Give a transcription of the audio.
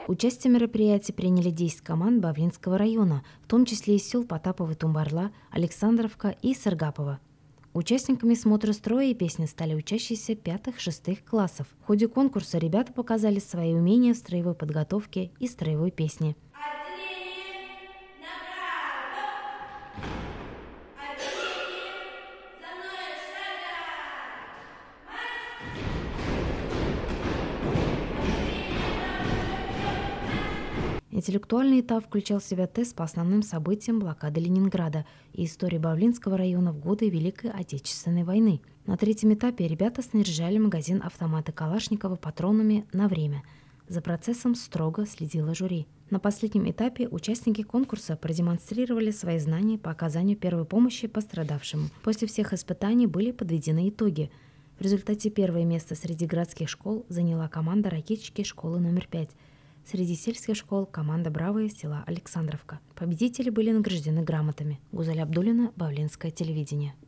Участие в мероприятии приняли 10 команд Бавлинского района, в том числе из сел Потапова и Тумбарла, Александровка и Сыргапова. Участниками смотра строя и песни стали учащиеся 5-6 классов. В ходе конкурса ребята показали свои умения в строевой подготовке и строевой песне. Интеллектуальный этап включал в себя тест по основным событиям блокады Ленинграда и истории Бавлинского района в годы Великой Отечественной войны. На третьем этапе ребята снаряжали магазин автомата Калашникова патронами на время. За процессом строго следило жюри. На последнем этапе участники конкурса продемонстрировали свои знания по оказанию первой помощи пострадавшему. После всех испытаний были подведены итоги. В результате первое место среди городских школ заняла команда ракетчики школы номер 5. Среди сельских школ – команда «Бравые» села Александровка. Победители были награждены грамотами. Гузаль Абдуллина, Бавлинское телевидение.